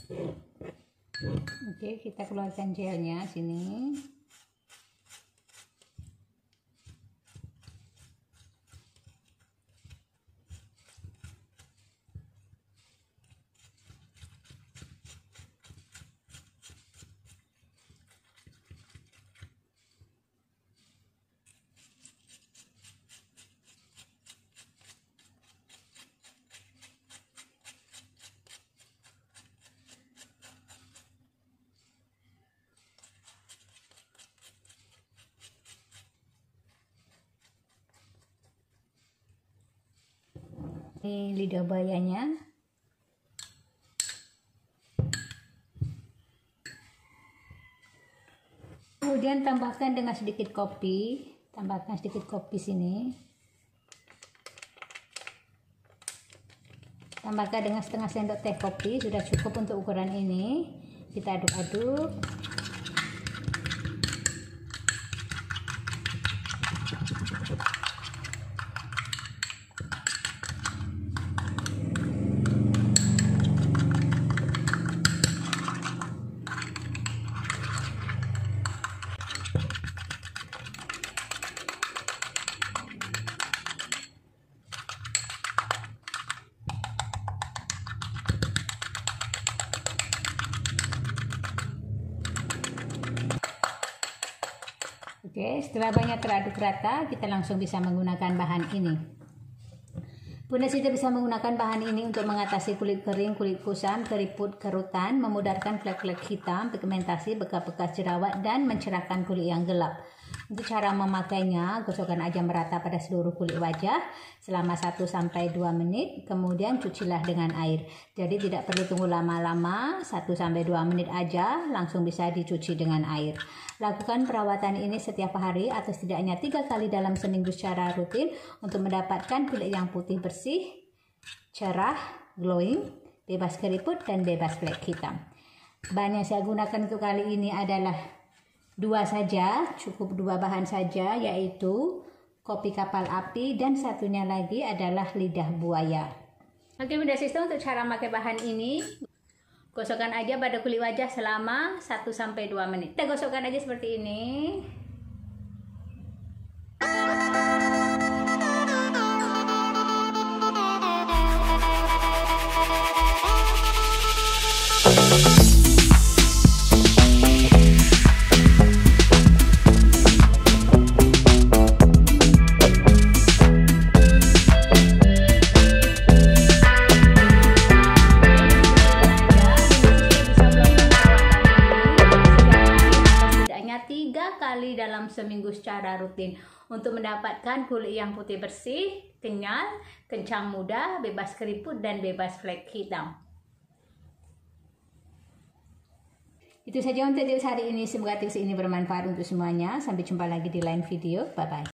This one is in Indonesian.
Oke, kita keluarkan gelnya sini. Ini lidah buayanya. Kemudian tambahkan dengan sedikit kopi. Tambahkan sedikit kopi sini. Tambahkan dengan setengah sendok teh kopi. Sudah cukup untuk ukuran ini. Kita aduk-aduk. Oke, setelah banyak teraduk rata, kita langsung bisa menggunakan bahan ini. Bunda Siti bisa menggunakan bahan ini untuk mengatasi kulit kering, kulit kusam, keriput, kerutan, memudarkan flek-flek hitam, pigmentasi, bekas-bekas jerawat, dan mencerahkan kulit yang gelap. Untuk cara memakainya, gosokkan aja merata pada seluruh kulit wajah selama 1-2 menit, kemudian cucilah dengan air. Jadi tidak perlu tunggu lama-lama, 1-2 menit aja langsung bisa dicuci dengan air. Lakukan perawatan ini setiap hari atau setidaknya 3 kali dalam seminggu secara rutin untuk mendapatkan kulit yang putih bersih, cerah, glowing, bebas keriput, dan bebas flek hitam. Bahan yang saya gunakan untuk kali ini adalah 2 saja, cukup 2 bahan saja, yaitu kopi kapal api dan satunya lagi adalah lidah buaya. Oke Bunda Siti, untuk cara pakai bahan ini, gosokkan aja pada kulit wajah selama 1-2 menit. Kita gosokkan aja seperti ini. Dalam seminggu secara rutin untuk mendapatkan kulit yang putih bersih, kenyal, kencang muda, bebas keriput, dan bebas flek hitam. Itu saja untuk tips hari ini. Semoga tips ini bermanfaat untuk semuanya. Sampai jumpa lagi di lain video. Bye bye.